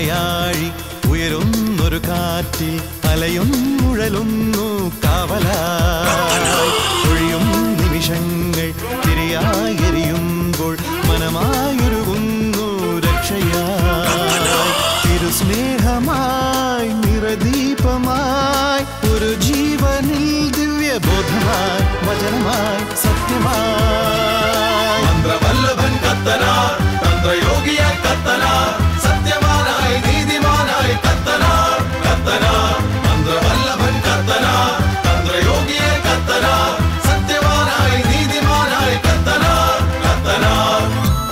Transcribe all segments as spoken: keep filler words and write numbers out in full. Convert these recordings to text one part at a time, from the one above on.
തലയാഴി ഉയരുന്നൊരു കാറ്റിൽ അലയുന്നുഴലുന്നു കാവലായി ഒഴിയും നിമിഷങ്ങൾ തിരിയായി എരിയുമ്പോൾ മനമായൊരുകുന്നു രക്ഷയായി തിരുസ്നേഹമായി നിറദീപമായി ഒരു ജീവനിൽ ദിവ്യബോധമായി വചനമായി സത്യമായി മന്ത്രവല്ലഭൻ കത്തനാർ തന്ത്രയോഗിയായി കത്തനാർ സത്യവാനായി നീതിമാനായി കത്തനാർ കത്തനാർ മന്ത്രവല്ലഭൻ കത്തനാർ തന്ത്രയോഗിയായി കത്തനാർ സത്യവാനായി നീതിമാനായി കത്തനാർ കത്തനാർ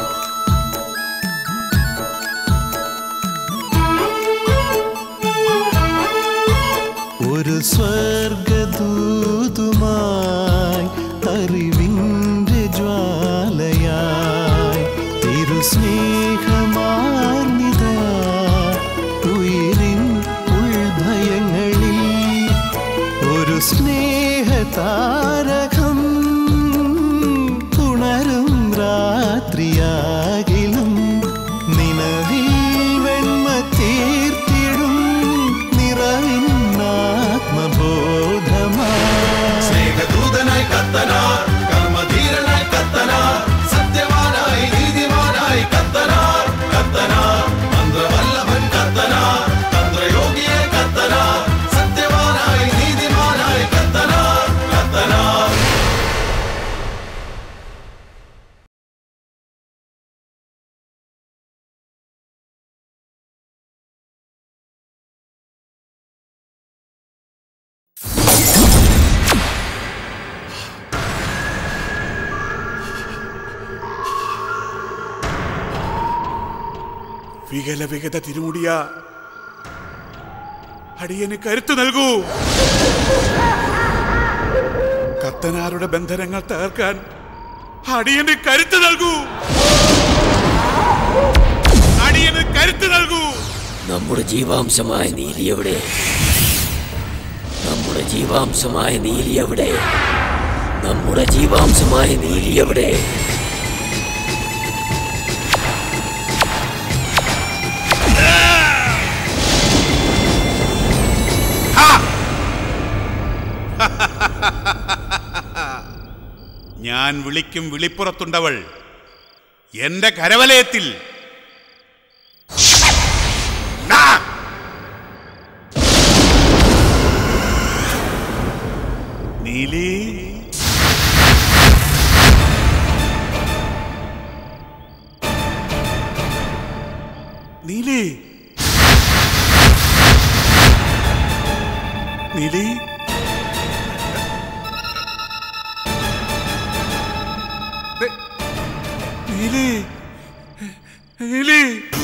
ഒരു സ്വർഗദൂതുമായി അറിവിന്റെ ജ്വാലയായി തിരുസ്നേഹമാർന്നിത ഉയരിൻ ഉൾഭയങ്ങളിൽ ഒരു സ്നേഹതാരകം ഉണരും രാത്രിയാകിലും നിലവിൽ വെണ്മ തീർത്തിടും നിറവിൻ സ്നേഹദൂതനായി കത്തനാർ കർമ്മധീരനായി കത്തനാർ സത്യവാനായി നീതിമാനായി കത്തനാർ കത്തനാർ മന്ത്രവല്ലഭൻ കത്തനാർ തന്ത്രയോഗിയായി കത്തനാർ സത്യവാനായി നീതിമാനായി കത്തനാർ കത്തനാർ വികല വിഗത തിരുമുടിയ അടിയന് കരുത്തു നൽകൂ. കത്തനാരുടെ ബന്ധനങ്ങൾ തകർക്കാൻ അടിയന് കരുത്തു നൽകൂ. അടിയന് കരുത്തു നൽകൂ. നമ്മുടെ ജീവാംശമായ നീലി എവിടെ? നമ്മുടെ ജീവാംശമായ നീലി എവിടെ? നമ്മുടെ ജീവാംശമായ നീലി എവിടെ? ഞാൻ വിളിക്കും വിളിപ്പുറത്തുണ്ടവൾ എന്റെ കരവലയത്തിൽ. നീലി, നീലി, നീലി, നീലി, നീലി.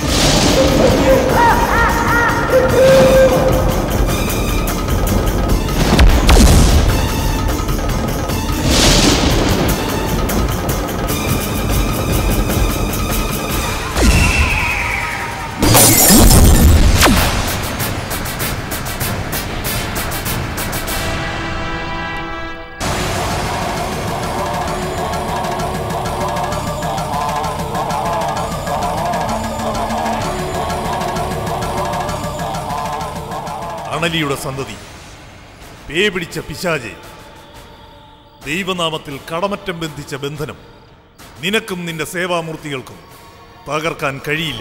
അണലിയുടെ സന്തതി, പേ പിടിച്ച പിശാചെ, ദൈവനാമത്തിൽ കടമറ്റം ബന്ധിച്ച ബന്ധനം നിനക്കും നിന്റെ സേവാമൂർത്തികൾക്കും തകർക്കാൻ കഴിയില്ല.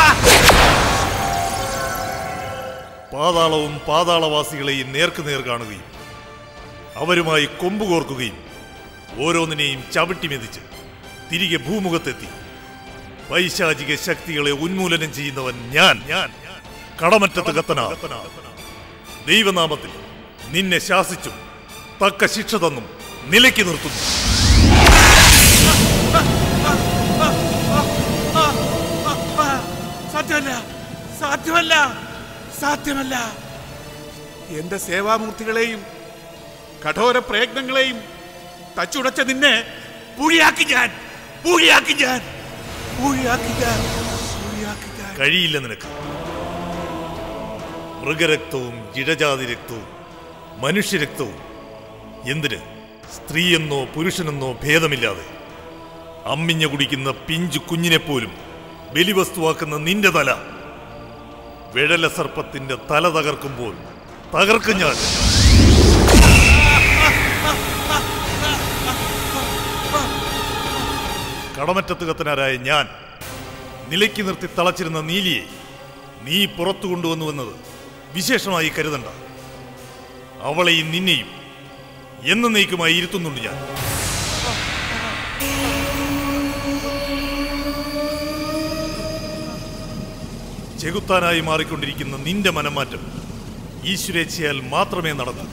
പാതാളവും പാതാളവാസികളെയും നേർക്കുനേർ കാണുകയും അവരുമായി കൊമ്പുകോർക്കുകയും ഓരോന്നിനെയും ചവിട്ടി മെതിച്ച് തിരികെ ഭൂമുഖത്തെത്തി പൈശാചിക ശക്തികളെ ഉന്മൂലനം ചെയ്യുന്നവൻ ഞാൻ ഞാൻ കടമറ്റത്ത് കത്തനാർ. ദൈവനാമത്തിൽ നിന്നെ ശാസിച്ചും തക്ക ശിക്ഷ തന്നും നിലയ്ക്ക് നിർത്തുന്നു. സാധ്യമല്ല, സാധ്യമല്ല, സാധ്യമല്ല. എന്റെ സേവാമൂർത്തികളെയും കഠോര പ്രയത്നങ്ങളെയും തച്ചുടച്ച നിന്നെ പൂഴിയാക്കി ഞാൻ പൂഴിയാക്കി ഞാൻ പൂഴിയാക്കി ഞാൻ പൂഴിയാക്കി ഞാൻ കഴിയില്ല നിനക്ക്. മൃഗരക്തവും ഇഴജാതി രക്തവും മനുഷ്യരക്തവും എന്തിന് സ്ത്രീയെന്നോ പുരുഷനെന്നോ ഭേദമില്ലാതെ അമ്മിഞ്ഞ കുടിക്കുന്ന പിഞ്ചു കുഞ്ഞിനെപ്പോലും ബലിവസ്തുവാക്കുന്ന നിന്റെ തല വിഴല സർപ്പത്തിന്റെ തല തകർക്കുമ്പോൾ തകർക്കും ഞാൻ. കടമറ്റത്ത് കത്തനാരായ ഞാൻ നിലയ്ക്ക് നിർത്തി തളച്ചിരുന്ന നീലിയെ നീ പുറത്തു കൊണ്ടുവന്നുവെന്നത് വിശേഷമായി കരുതണ്ട. അവളെയും നിന്നെയും എന്നേക്കുമായി ഇരുത്തുന്നുണ്ട് ഞാൻ. ചെകുത്താനായി മാറിക്കൊണ്ടിരിക്കുന്ന നിന്റെ മനംമാറ്റം ഈശ്വരേച്ഛയാൽ മാത്രമേ നടക്കൂ.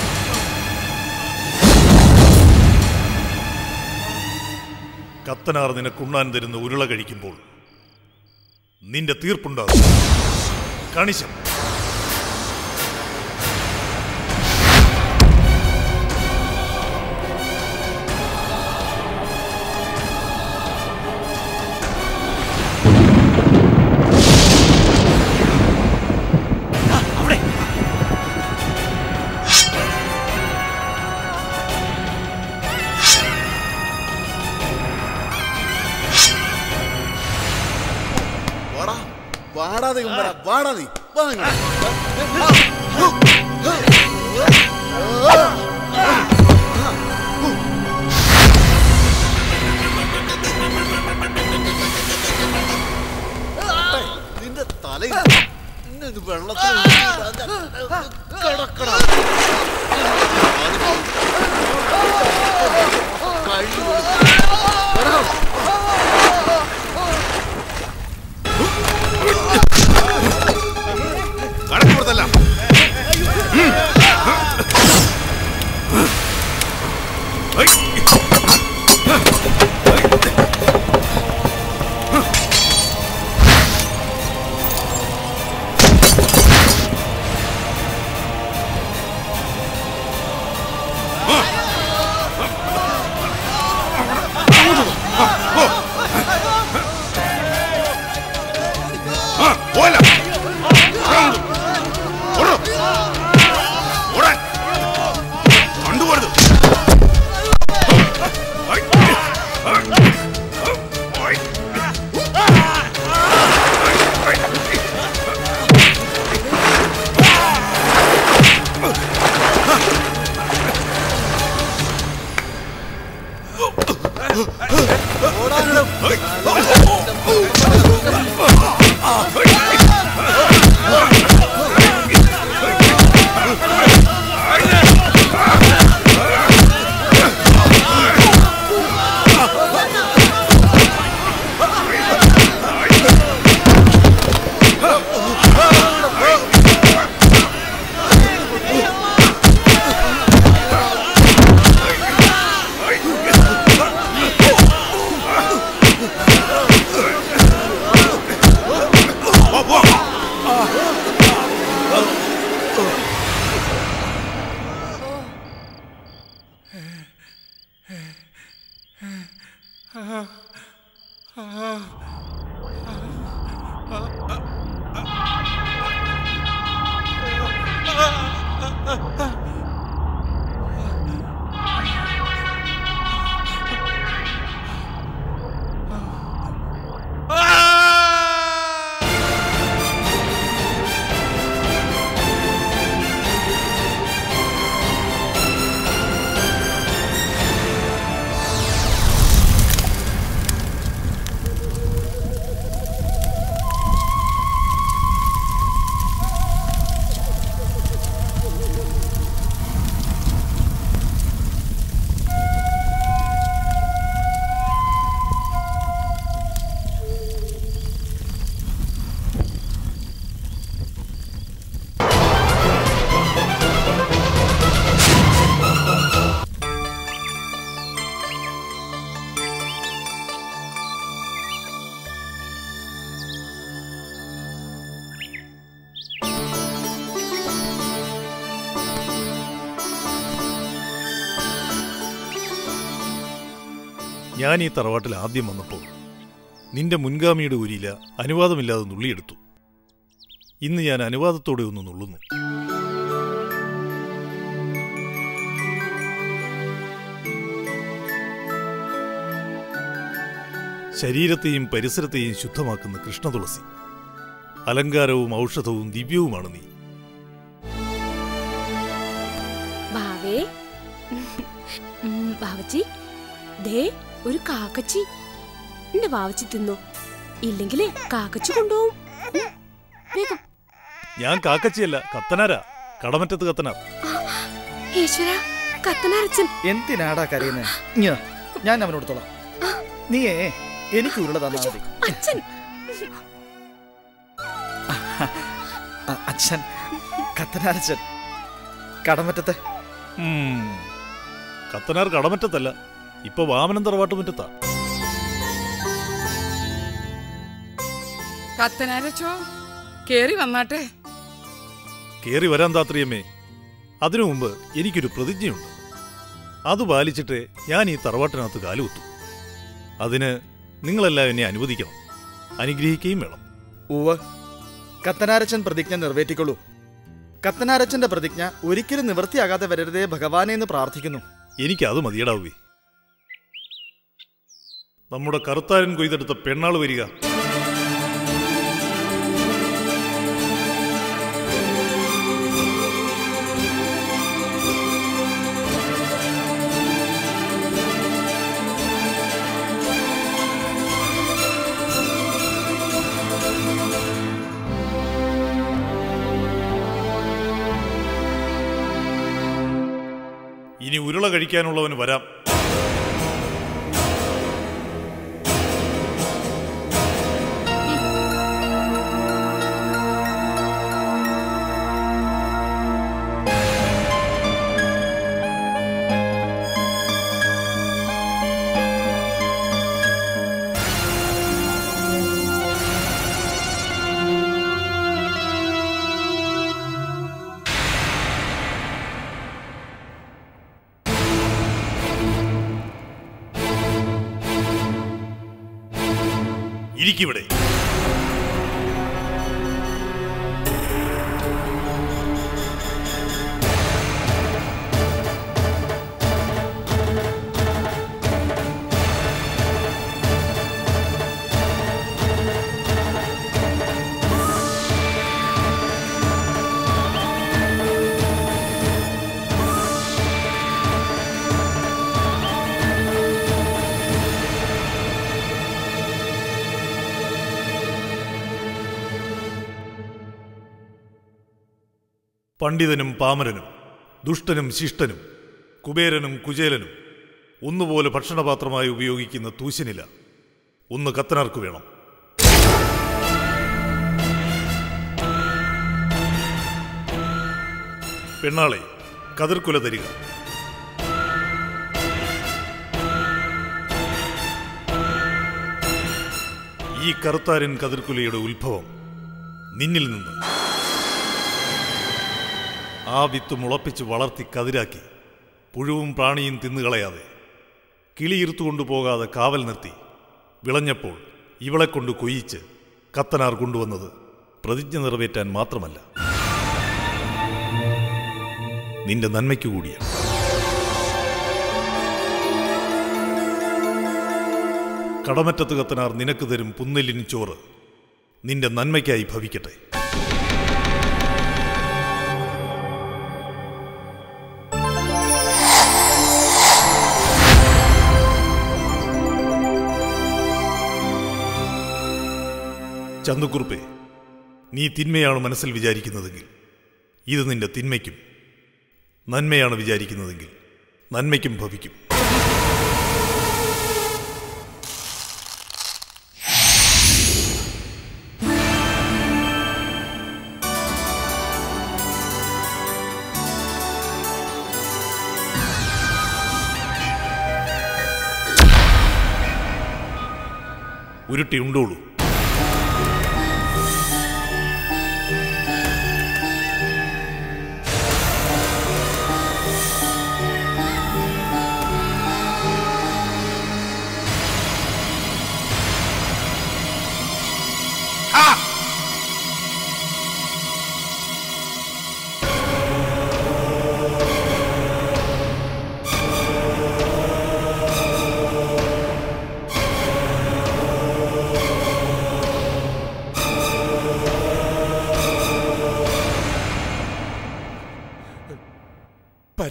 കത്തനാർ നിനക്കുണ്ണാൻ തരുന്ന ഉരുള കഴിക്കുമ്പോൾ നിന്റെ തീർപ്പുണ്ടാകും. കണിശം. വാടാതെ വാടാതെ നിന്റെ തലയിൽ വെള്ളത്തിൽ കിടക്കട കടക്കുപുറത്തല്ല. ഞാൻ ഈ തറവാട്ടിൽ ആദ്യം വന്നപ്പോൾ നിന്റെ മുൻഗാമിയുടെ ഉരിയില അനുവാദമില്ലാതെ നുള്ളിയെടുത്തു. ഇന്ന് ഞാൻ അനുവാദത്തോടെ ഒന്ന് നുള്ളുന്നു. ശരീരത്തെയും പരിസരത്തെയും ശുദ്ധമാക്കുന്ന കൃഷ്ണതുളസി അലങ്കാരവും ഔഷധവും ദിവ്യവുമാണ് നീ. ബാവേ, ബാവച്ചി, ദേ ഒരു കാക്കച്ചി. എന്റെ ബാവച്ചി തിന്നോ, ഇല്ലെങ്കിലേ കാക്കച്ചി കൊണ്ടുപോകും. വേഗം. ഞാൻ കാക്കച്ചിയല്ല, കത്തനാരാ, കടമറ്റത്ത് കത്തനാർ. ഈശ്വര, കത്തനാരച്ചൻ. എന്തിനാടാ കരയുന്നത്? ഞാൻ അവനോടത്തോളാം. നീയേ എനിക്ക് ഉരുള തന്നാ മതി. അച്ഛൻ അച്ഛൻ കത്തനാരച്ചൻ കടമറ്റത്തെ. കത്തനാർ കടമറ്റത്തല്ല, ഇപ്പൊ വാമനൻ തറവാട്ട് മുറ്റത്താ. കത്തനാരച്ചോ, കേറി വന്നാട്ടെ. കേറി വരാൻ താത്രിയമ്മേ. അതിനു മുമ്പ് എനിക്കൊരു പ്രതിജ്ഞയുണ്ട്. അത് പാലിച്ചിട്ട് ഞാൻ ഈ തറവാട്ടിനകത്ത് കാലുകുത്തു. അതിന് നിങ്ങളെല്ലാം എന്നെ അനുവദിക്കണം, അനുഗ്രഹിക്കുകയും വേണം. ഉവ്വ്, കത്തനാരച്ചൻ പ്രതിജ്ഞ നിറവേറ്റിക്കൊള്ളൂ. കത്തനാരച്ചന്റെ പ്രതിജ്ഞ ഒരിക്കലും നിവൃത്തിയാകാതെ വരരുതേ ഭഗവാനെ എന്ന് പ്രാർത്ഥിക്കുന്നു. എനിക്കത് മതിയടാവേ. നമ്മുടെ കറുത്താരൻ കൊയ്തെടുത്ത പെണ്ണാൾ വരിക. ഇനി ഉരുള കഴിക്കാനുള്ളവന് വരാം. ഇരിക്കിവിടെ. പണ്ഡിതനും പാമരനും, ദുഷ്ടനും ശിഷ്ടനും, കുബേരനും കുചേലനും ഒന്നുപോലെ ഭക്ഷണപാത്രമായി ഉപയോഗിക്കുന്ന തൂശനില ഒന്ന് കത്തനാർക്ക് വേണം. പെണ്ണാളെ, കതിർക്കുല തരിക. ഈ കറുത്താരൻ കതിർക്കുലയുടെ ഉത്ഭവം നിന്നിൽ നിന്ന്. ആ വിത്ത് മുളപ്പിച്ച് വളർത്തി കതിരാക്കി പുഴുവും പ്രാണിയും തിന്നുകളയാതെ കിളിയിരുത്തുകൊണ്ടു പോകാതെ കാവൽ നിർത്തി വിളഞ്ഞപ്പോൾ ഇവളെ കൊണ്ട് കൊയ്യിച്ച് കത്തനാർ കൊണ്ടുവന്നത് പ്രതിജ്ഞ നിറവേറ്റാൻ മാത്രമല്ല, നിന്റെ നന്മയ്ക്കു കൂടിയാണ്. കടമറ്റത്ത് കത്തനാർ നിനക്ക് തരും പുന്നെല്ലിന് ചോറ് നിന്റെ നന്മയ്ക്കായി ഭവിക്കട്ടെ. ചന്തുക്കുറുപ്പേ, നീ തിന്മയാണ് മനസ്സിൽ വിചാരിക്കുന്നതെങ്കിൽ ഇത് നിന്റെ തിന്മയ്ക്കും, നന്മയാണ് വിചാരിക്കുന്നതെങ്കിൽ നന്മയ്ക്കും ഭവിക്കും. ഉരുട്ടി ഉണ്ടോളൂ.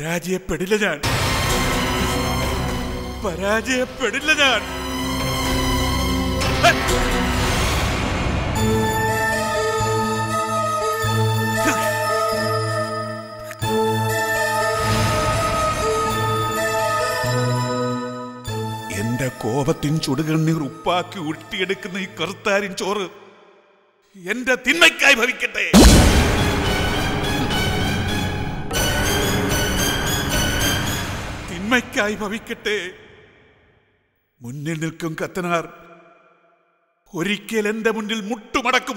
പരാജയപ്പെടില്ല ഞാൻ, പരാജയപ്പെടില്ല ഞാൻ. എന്റെ കോപത്തിൻ ചുടുകണ്ണീർ ഉപ്പാക്കി ഉരുട്ടിയെടുക്കുന്ന ഈ കറുത്താരിൻ ചോറ് എന്റെ തിന്മയ്ക്കായി ഭവിക്കട്ടെ. തിന്മയ്ക്കായി ഭവിക്കട്ടെ. മുന്നിൽ നിൽക്കും കത്തനാർ ഒരിക്കൽ എന്റെ മുന്നിൽ മുട്ടുമടക്കും.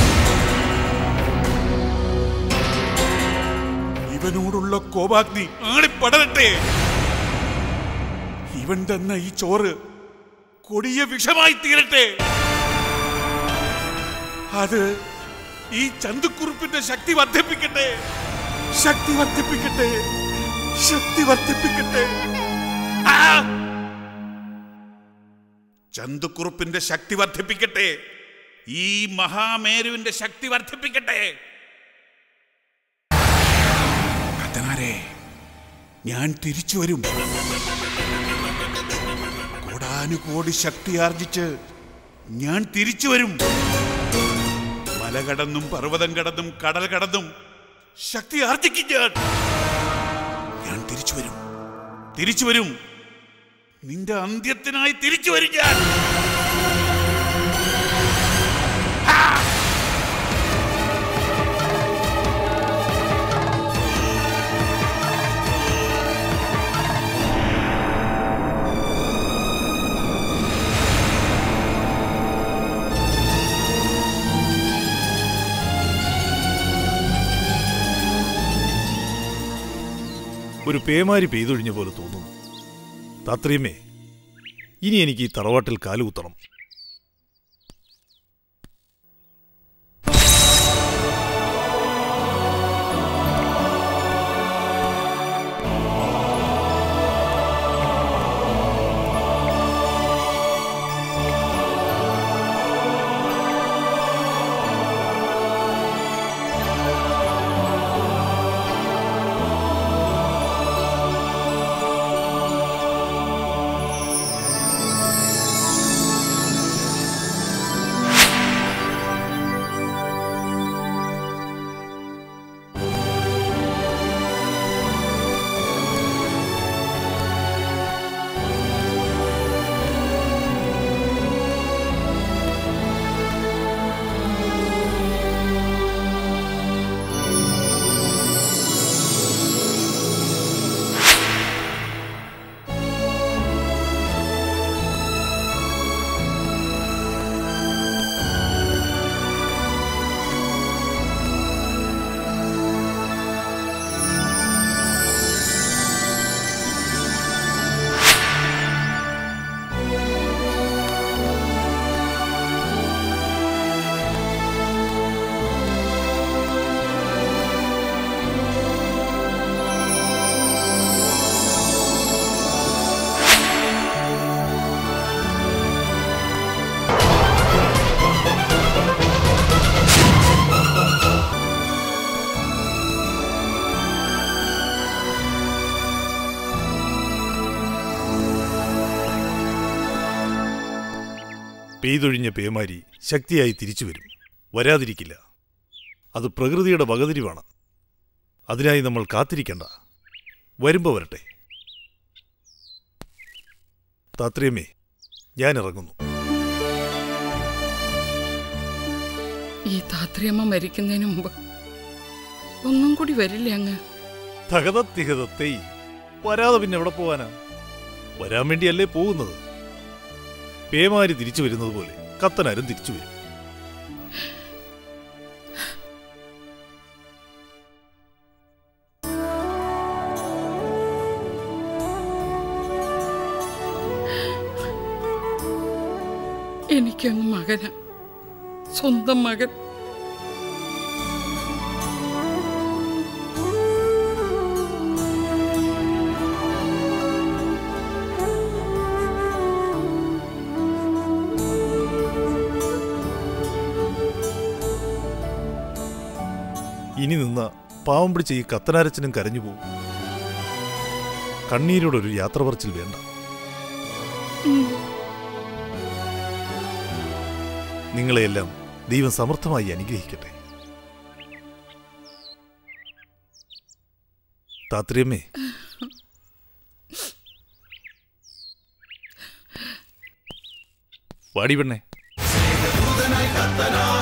ഇവനോടുള്ള കോപാഗ്നി ആളിപ്പടരട്ടെ. ഇവൻ തന്ന ഈ ചോറ് കൊടിയ വിഷമായി തീരട്ടെ. അത് ഈ ചന്തുക്കുറുപ്പിന്റെ ശക്തി വർദ്ധിപ്പിക്കട്ടെ, ശക്തി വർദ്ധിപ്പിക്കട്ടെ, ശക്തി വർദ്ധിപ്പിക്കട്ടെ. ചന്തുക്കുറുപ്പിന്റെ ശക്തി വർദ്ധിപ്പിക്കട്ടെ, ഈ മഹാമേരുവിന്റെ ശക്തി വർദ്ധിപ്പിക്കട്ടെ. കത്തനാരെ, ഞാൻ തിരിച്ചു വരും. കോടാനുകോടി ശക്തി ആർജിച്ച് ഞാൻ തിരിച്ചു വരും. മല കടന്നും പർവ്വതം കടന്നും കടൽ കടന്നും ശക്തി ആർജിക്കും ഞാൻ. ഞാൻ തിരിച്ചു വരും, തിരിച്ചു വരും. നിന്റെ അന്ത്യത്തിനായി തിരിച്ചു വരും ഞാൻ. ഒരു പേമാരി പെയ്തൊഴിഞ്ഞ പോലെ തോന്നുന്നു. താത്രിയമ്മേ, ഇനി എനിക്ക് ഈ തറവാട്ടിൽ കാലുകുത്തണം. പെയ്തൊഴിഞ്ഞ പേമാരി ശക്തിയായി തിരിച്ചു വരും, വരാതിരിക്കില്ല. അത് പ്രകൃതിയുടെ വകതിരിവാണ്. അതിനായി നമ്മൾ കാത്തിരിക്കണ്ട, വരുമ്പോ വരട്ടെ. താത്രിയമ്മേ, ഞാൻ ഇറങ്ങുന്നു. ഈ താത്രിയമ്മ മരിക്കുന്നതിന് മുമ്പ് ഒന്നും കൂടി വരില്ലേ അങ്ങ്? തകതത്തിഹതത്തെ വരാതെ പിന്നെ എവിടെ പോവാനാ? വരാൻ വേണ്ടിയല്ലേ പോകുന്നത്. പേമാരി തിരിച്ചു വരുന്നത് പോലെ കത്തനാരും തിരിച്ചു വരും. എനിക്കങ്ങ് മകന, സ്വന്തം മകൻ. ഇനി നിന്ന പാവം പിടിച്ച ഈ കത്തനാരച്ചനും കരഞ്ഞു പോകും. കണ്ണീരോടൊരു യാത്ര പറച്ചിൽ വേണ്ട. നിങ്ങളെയെല്ലാം ദൈവം സമർത്ഥമായി അനുഗ്രഹിക്കട്ടെ. താത്രിയമ്മേ, വാടി പെണ്ണേ. കത്തനാർ